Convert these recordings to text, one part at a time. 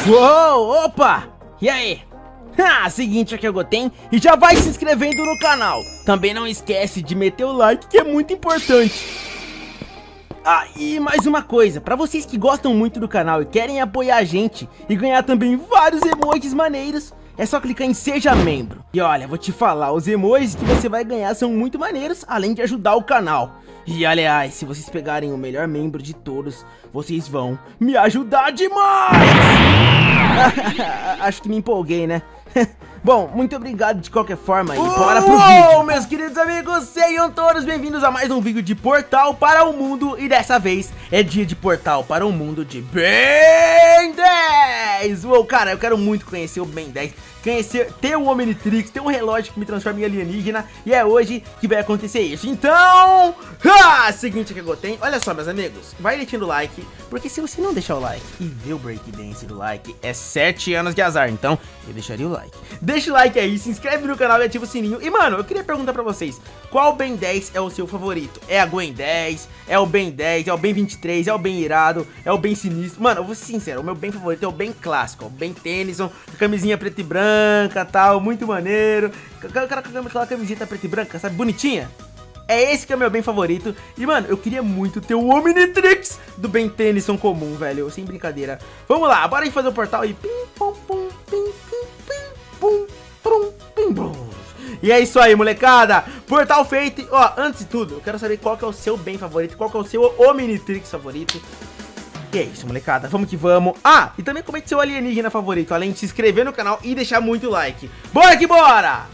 Uou, opa! E aí? Seguinte, aqui é o Goten e já vai se inscrevendo no canal. Também não esquece de meter o like, que é muito importante. E mais uma coisa, pra vocês que gostam muito do canal e querem apoiar a gente e ganhar também vários emojis maneiros, é só clicar em Seja Membro. E olha, vou te falar, os emojis que você vai ganhar são muito maneiros, além de ajudar o canal. E aliás, se vocês pegarem o melhor membro de todos, vocês vão me ajudar demais! Acho que me empolguei, né? Bom, muito obrigado de qualquer forma e bora pro vídeo. Meus queridos amigos, sejam todos bem-vindos a mais um vídeo de Portal para o Mundo. E dessa vez é dia de Portal para o Mundo de Ben 10. Uou, cara, eu quero muito conhecer o Ben 10, ter o Omnitrix, ter um relógio que me transforma em alienígena. E é hoje que vai acontecer isso. Então, seguinte que eu tenho. Olha só, meus amigos, vai deixando o like, porque se você não deixar o like e ver o breakdance do like, é 7 anos de azar. Então, eu deixaria o like. Deixa o like aí, se inscreve no canal e ativa o sininho. E mano, eu queria perguntar pra vocês, qual Ben 10 é o seu favorito? É a Gwen 10? É o Ben 10? É o Ben 23? É o Ben irado? É o Ben sinistro? Mano, eu vou ser sincero, o meu Ben favorito é o Ben clássico, o Ben Tennyson, camisinha preta e branca, tal, muito maneiro. Aquela camiseta preta e branca, sabe, bonitinha? É esse que é o meu Ben favorito. E mano, eu queria muito ter o Omnitrix do Ben Tennyson comum, velho, sem brincadeira. Vamos lá, bora fazer o portal e pim, pum, pum, pim, pim, pim, pum, pum, pim, pum. E é isso aí, molecada, portal feito. Ó, antes de tudo, eu quero saber qual que é o seu Ben favorito, qual que é o seu Omnitrix favorito. E é isso, molecada, vamos que vamos. E também comente seu alienígena favorito, além de se inscrever no canal e deixar muito like. Bora que bora!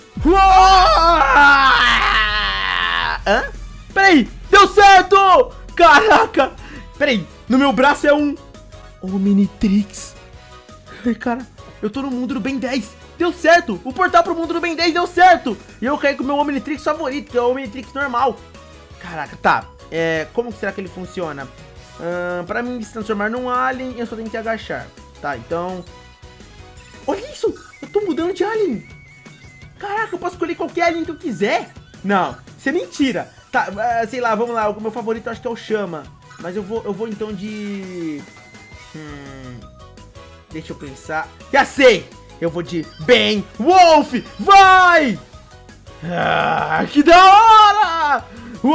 Hã? Peraí, deu certo! Caraca! Peraí, no meu braço é um Omnitrix. Ai, cara, eu tô no mundo do Ben 10. Deu certo! O portal pro mundo do Ben 10 deu certo! E eu caí com o meu Omnitrix favorito, que é o Omnitrix normal. Caraca, tá. Como que será que ele funciona? Pra mim se transformar num alien, eu só tenho que agachar. Tá, então... Olha isso! Eu tô mudando de alien! Caraca, eu posso escolher qualquer alien que eu quiser? Não, isso é mentira. Tá, sei lá, vamos lá. O meu favorito eu acho que é o Chama. Mas eu vou então de... Deixa eu pensar. Já sei! Eu vou de Ben Wolf! Vai! Que da hora!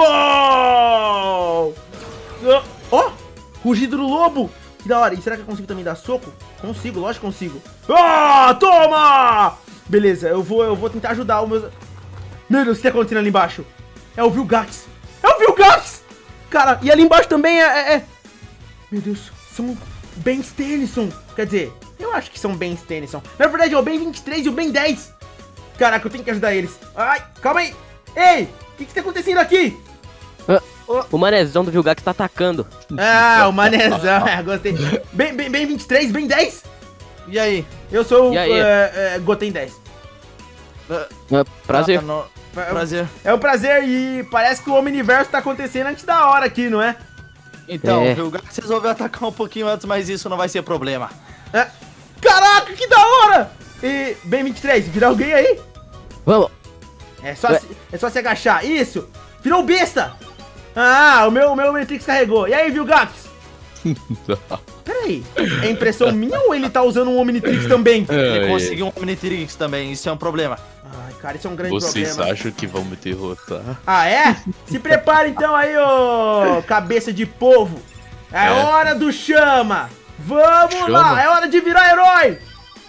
Uou! Ó! Rugido do lobo! Que da hora! E será que eu consigo também dar soco? Consigo, lógico que consigo. Toma! Beleza, eu vou tentar ajudar o meu... Meu Deus, o que tá acontecendo ali embaixo? É o Vilgax! É o Vilgax! Cara, e ali embaixo também Meu Deus, são Bens Tennyson. Quer dizer, eu acho que são Bens Tennyson. Na verdade é o Ben 23 e o Ben 10. Caraca, eu tenho que ajudar eles. Ai, calma aí. Ei, o que tá acontecendo aqui? O manezão do Vilgax tá atacando. O manezão, gostei. Ben 23, Ben 10? E aí? Eu sou o Goten 10. Prazer. Prazer. É um prazer e parece que o Omniverso tá acontecendo antes da hora aqui, não é? Então, o Vilgax resolveu atacar um pouquinho antes, mas isso não vai ser problema. Caraca, que da hora! E Ben 23, vira alguém aí? Vamos. É só se agachar. Isso! Virou besta! O meu Omnitrix carregou. E aí, Vilgax? Peraí, é impressão minha ou ele tá usando um Omnitrix também? Ele conseguiu um Omnitrix também, isso é um problema. Ai, cara, isso é um grande problema. problema. Vocês acham que vão me derrotar? É? Se prepara então aí, ô cabeça de polvo. É hora do Chama. Vamos lá, é hora de virar herói.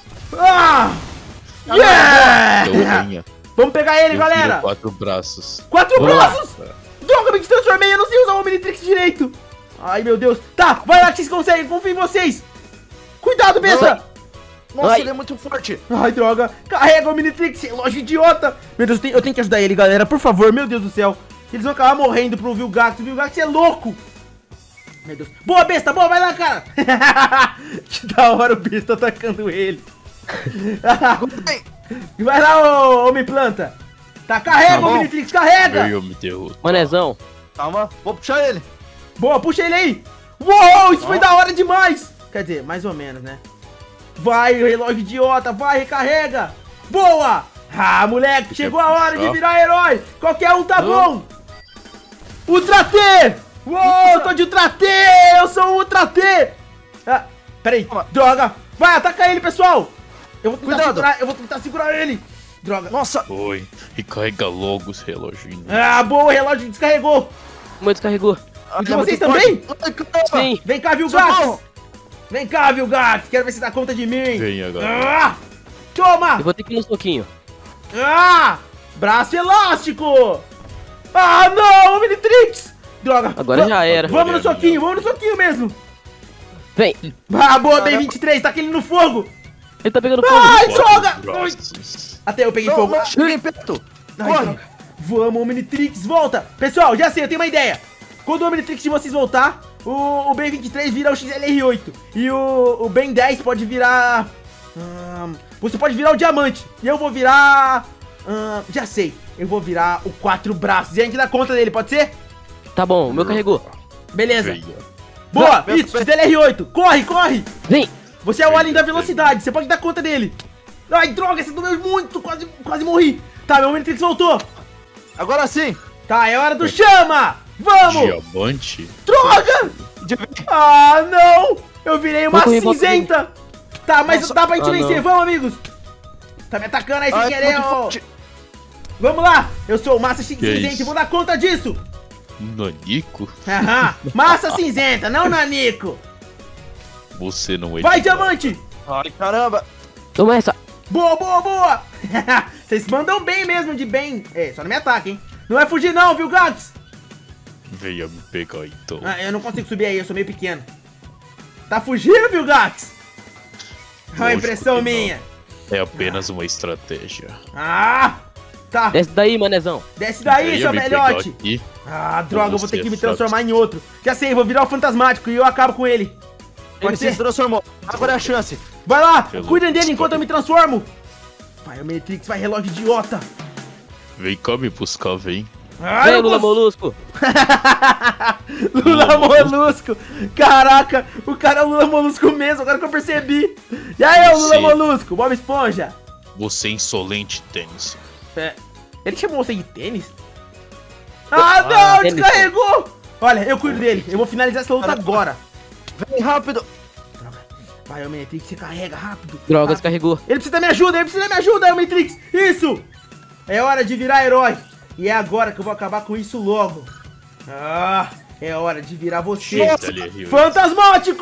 Yeah! Vamos pegar ele, galera. 4 braços. 4 braços? Droga, me transformei, eu não sei usar o Omnitrix direito. Ai, meu Deus. Tá, vai lá que vocês conseguem, confio em vocês. Cuidado, besta. Nossa, ele é muito forte. Ai, droga. Carrega o Omnitrix, relógio idiota. Meu Deus, eu tenho que ajudar ele, galera, por favor, meu Deus do céu. Eles vão acabar morrendo pro Vilgax. O Vilgax é louco. Meu Deus. Boa, besta, boa, vai lá, cara. Que da hora o besta atacando ele. Vai lá, ô Homem-Planta. Tá, carrega o Omnitrix, carrega. Eu me derroto. Manezão. Calma, vou puxar ele. Boa, puxa ele aí. Uou, isso foi da hora demais. Quer dizer, mais ou menos, né? Vai, relógio idiota, vai, recarrega. Boa. Moleque, chegou a hora de virar herói. Qualquer um tá bom. Ultra T. Uou, eu tô de Ultra T. Eu sou o Ultra T. Pera aí, Toma. droga. Vai, ataca ele, pessoal. Eu Cuidado. vou tentar segurar ele. Droga. Nossa. Oi, recarrega logo os reloginhos. Ah, boa, o relógio descarregou. Como descarregou? E de Ele é vocês muito também? forte. Ai, caramba. Sim. Vem cá, viu, Socorro. Gax? Vem cá, viu, Gax? Quero ver se dá conta de mim. Vem agora. Ah, toma. Eu vou ter que ir no soquinho. Ah, braço elástico. Ah, não, Omnitrix. Droga. Agora já era. Vamos no soquinho mesmo. Vem. Ah, boa, bem 23, tá aquele no fogo. Ele tá pegando fogo. Ai, Quatro droga. braços. Até eu peguei Não, fogo. não cheguem perto. Ai, Corre. droga. Vamos, Omnitrix, volta. Pessoal, já sei, eu tenho uma ideia. Quando o Omnitrix de vocês voltar, o Ben 23 vira o XLR8. E o Ben 10 pode virar... você pode virar o diamante. E eu vou virar... já sei, eu vou virar o 4 braços. E a gente dá conta dele, pode ser? Tá bom, o meu carregou. Beleza. Venha. Boa, Não, isso, XLR8. Corre, corre. Vem. Você é o alien da velocidade, você pode dar conta dele. Ai, droga, você doeu muito, quase morri. Tá, meu Omnitrix voltou. Agora sim. Tá, é hora do chama. Vamos. Diamante? Droga. De- Ah, não! Eu virei uma Vou correr, vou cinzenta! Tá, mas Nossa. dá pra gente Ah, vencer, não. vamos, amigos! Tá me atacando aí sem Ai, querer, muito ó! forte. Vamos lá! Eu sou o Massa isso? Cinzenta e vou dar conta disso! Nanico? Aham! Massa Cinzenta, não Nanico! Você não é Vai, de diamante! Ai, caramba. Toma essa. Boa, boa, boa! Vocês mandam bem mesmo de bem. É, só não me ataquem, hein? Não é fugir não, viu, Gax? Venha me pegar então. Ah, eu não consigo subir aí, eu sou meio pequeno. Tá fugindo, viu, Gax? É uma Lógico impressão que não. minha. É apenas uma estratégia. Ah! Tá, Desce daí, manezão. desce daí, Venha seu me pegar velhote! aqui. Ah, droga, eu vou ter Você que me sabe. transformar em outro. Já sei, vou virar o fantasmático e eu acabo com ele. Ele Pode se ser? transformou. Agora é a chance. Vai lá, Pelo cuidem dele Discord. enquanto eu me transformo. Vai, o Matrix, vai, relógio idiota. Vem cá me buscar, vem. Ah, Vem, eu Lula cons- Molusco. Lula Molusco. Caraca, o cara é o Lula Molusco mesmo, agora que eu percebi. E aí, o Lula Sim. Molusco, Bob Esponja. Você é insolente, tênis. É, ele chamou você de tênis? Ah, não, tênis. descarregou. Olha, eu cuido dele, eu vou finalizar essa luta agora. Vem rápido. Vai, o Matrix, você carrega rápido. Droga, Rápido. descarregou. Ele precisa da minha ajuda, Matrix! Isso! É hora de virar herói. E é agora que eu vou acabar com isso logo. Ah, é hora de virar você. XLR8. Fantasmático!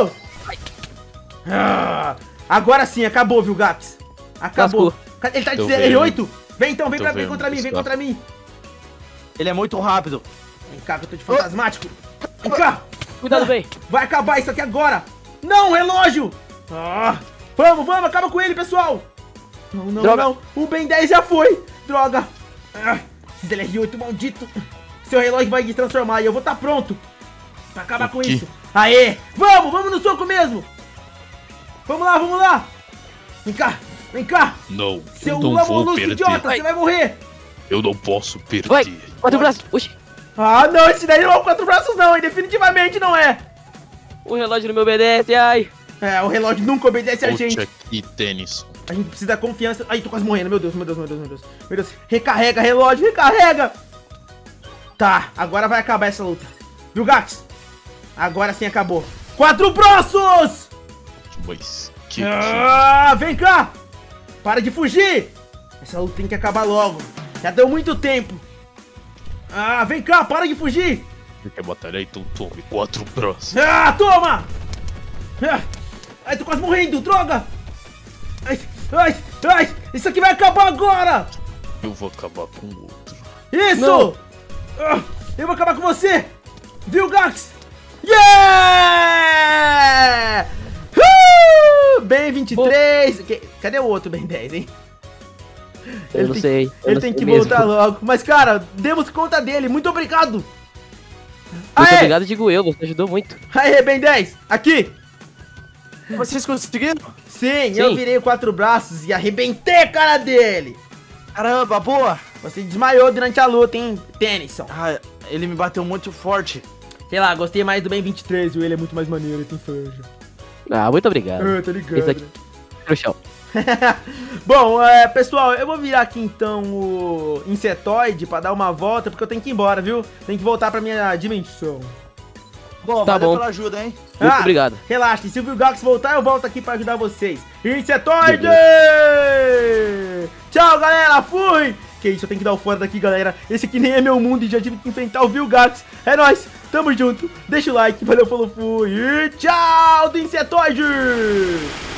Ah, agora sim, acabou, viu, Gaps? Acabou. Ele tá de Tô CR8? Vem então, vem, Tô vem vendo, contra mim, vem Gustavo. contra mim. Ele é muito rápido. Vem cá, que eu tô de fantasmático. Vem cá. Cuidado, bem. Vai acabar isso aqui agora. Não, relógio. Ah, vamos, acaba com ele, pessoal. Não, não, Droga. não. O Ben 10 já foi. Droga. Ah, XLR8 maldito. Seu relógio vai me transformar e eu vou estar pronto pra acabar com quê? isso. Aê, vamos no soco mesmo. Vamos lá. Vem cá. Não, Seu eu não Lula vou Molusco perder. idiota, você vai morrer. Eu não posso perder. Vai. 4 braços. Oxi. Ah, não, esse daí não é o 4 braços não, hein? Definitivamente não é. O relógio no meu obedece, ai. É, o relógio nunca obedece a Volte gente. aqui, tênis. A gente precisa da confiança. Ai, tô quase morrendo. Meu Deus. Recarrega, relógio, recarrega. Tá, agora vai acabar essa luta. Viu, Gax? Agora sim acabou. 4 braços! Mas que Ah, vem cá! Para de fugir! Essa luta tem que acabar logo. Já deu muito tempo. Ah, vem cá, para de fugir! Você quer batalhar? Então tome 4 braços. Ah, toma! Ah, ai, tô quase morrendo, droga! Ai, isso aqui vai acabar agora! Eu vou acabar com o outro. Isso! Não. Ah, eu vou acabar com você! Viu, Gax? Yeah! Ben 23. Cadê o outro Ben 10, hein? Eu não sei. Ele tem que voltar logo. Mas, cara, demos conta dele. Muito obrigado. Muito Aê! obrigado, digo eu. Você ajudou muito. Aê, Ben 10. Aqui. Vocês conseguiram? Sim, eu virei o 4 braços e arrebentei a cara dele. Caramba, boa. Você desmaiou durante a luta, hein, Tennyson? Ah, ele me bateu muito forte. Sei lá, gostei mais do Ben 23, viu? Ele é muito mais maneiro, ele tem fanja. Ah, muito obrigado. Tô ligado. Esse aqui no chão. Bom, pessoal, eu vou virar aqui então o insetoide pra dar uma volta, porque eu tenho que ir embora, viu? Tenho que voltar pra minha dimensão. Bom, Tá valeu bom. pela ajuda, hein? Muito obrigado. Relaxa, se o Vilgax voltar, eu volto aqui pra ajudar vocês. Insetoide! Tchau, galera, fui! Que isso, eu tenho que dar o fora daqui, galera. Esse aqui nem é meu mundo e já tive que enfrentar o Vilgax. É nóis, tamo junto. Deixa o like, valeu, falou, fui. E tchau do Insetoide!